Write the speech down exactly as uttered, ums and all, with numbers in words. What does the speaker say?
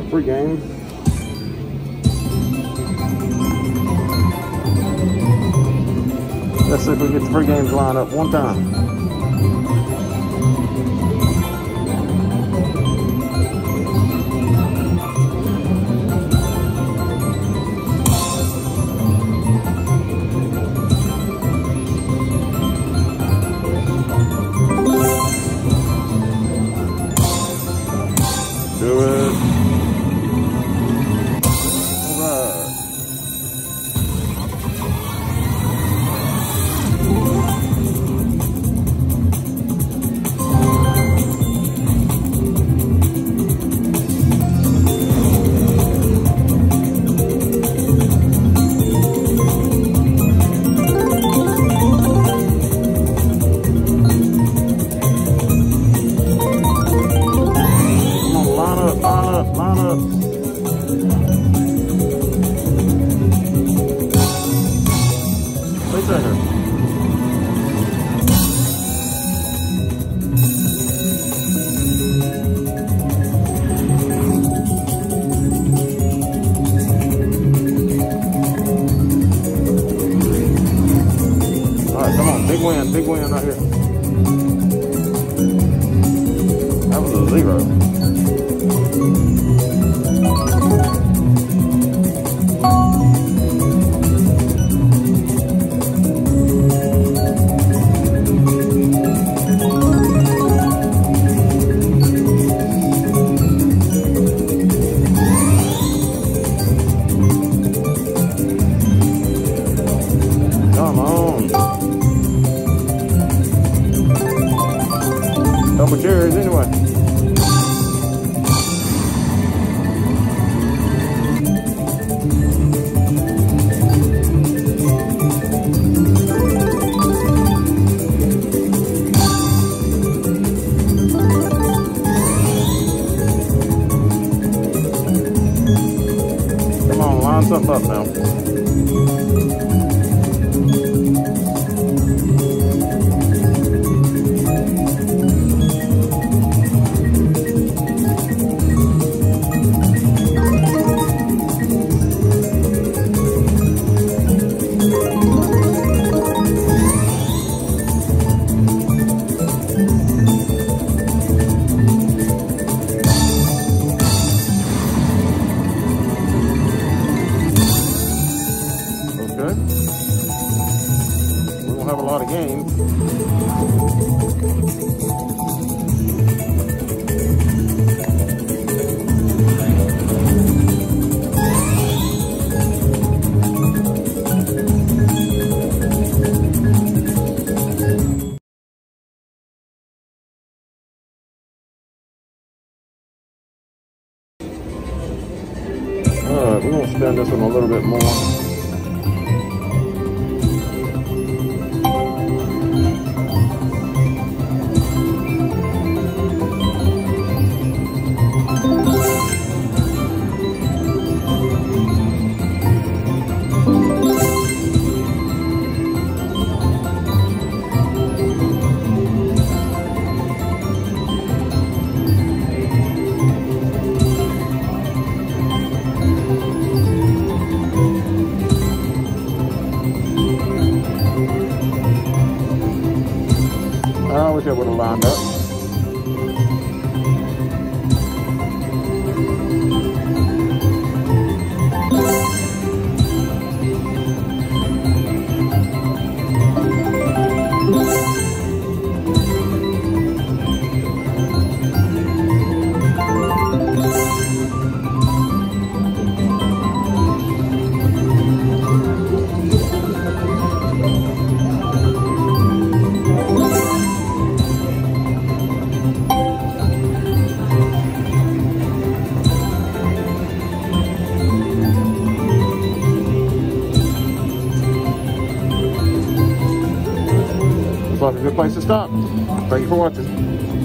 free game. Let's see if we can get the free games lined up one time. Do it. All right. Big win, big win right here. That was a zero. Come on. Double cherries anyway. Come on, line something up now. We don't have a lot of games. All right, we're gonna spin this one a little bit more. I wish I would have lined up. Looks like a good place to stop. Thank you for watching.